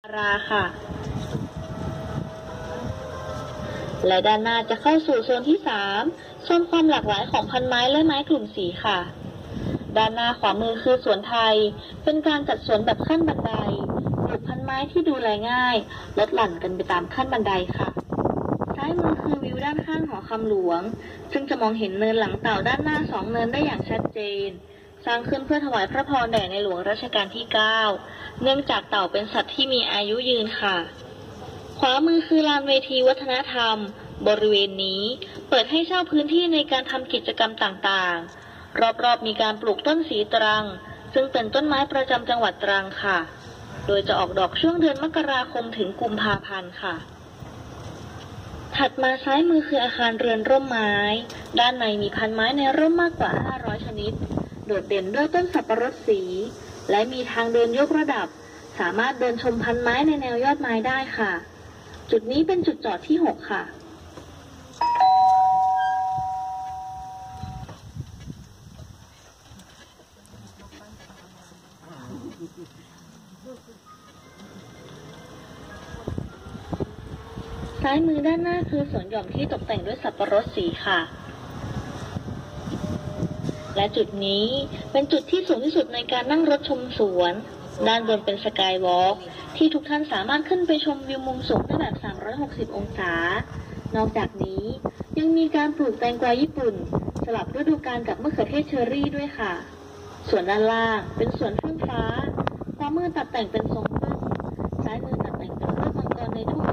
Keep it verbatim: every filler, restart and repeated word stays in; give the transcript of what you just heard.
ราค่ะและด้านหน้าจะเข้าสู่โซนที่สามโซนความหลากหลายของพันไม้และไม้กลุ่มสีค่ะด้านหน้าขวามือคือสวนไทยเป็นการจัดสวนแบบขั้นบันไดปลูกพันไม้ที่ดูแลง่ายลดหลั่นกันไปตามขั้นบันไดค่ะซ้ายมือคือวิวด้านข้างหอคำหลวงซึ่งจะมองเห็นเนินหลังเต่าด้านหน้าสองเนินได้อย่างชัดเจนสร้างขึ้นเพื่อถวายพระพรแด่ในหลวงรัชกาลที่เก้าเนื่องจากเต่าเป็นสัตว์ที่มีอายุยืนค่ะขวามือคือลานเวทีวัฒนธรรมบริเวณนี้เปิดให้เช่าพื้นที่ในการทำกิจกรรมต่างๆรอบๆมีการปลูกต้นสีตรังซึ่งเป็นต้นไม้ประจำจังหวัดตรังค่ะโดยจะออกดอกช่วงเดือนมกราคมถึงกุมภาพันธ์ค่ะถัดมาซ้ายมือคืออาคารเรือนร่มไม้ด้านในมีพันไม้ในร่มมากกว่าห้าร้อยชนิดโดดเด่นด้วยต้นสับปะรดสีและมีทางเดินยกระดับสามารถเดินชมพันไม้ในแนวยอดไม้ได้ค่ะจุดนี้เป็นจุดจอดที่หกค่ะซ้ายมือด้านหน้าคือสวนหย่อมที่ตกแต่งด้วยสับปะรดสีค่ะและจุดนี้เป็นจุดที่สูงที่สุดในการนั่งรถชมสวนด้านบนเป็นสกายวอล์กที่ทุกท่านสามารถขึ้นไปชมวิวมุมสูงได้แบบสามร้อยหกสิบองศานอกจากนี้ยังมีการปลูกแตงกวาญี่ปุ่นสลับฤดูกาลกับมะเขือเทศเชอรี่ด้วยค่ะส่วนด้านล่างเป็นสวนเฟื่องฟ้าขวามือตัดแต่งเป็นทรงพึ่งซ้ายมือตัดแต่งเป็นรูปมังกรในทุ่ง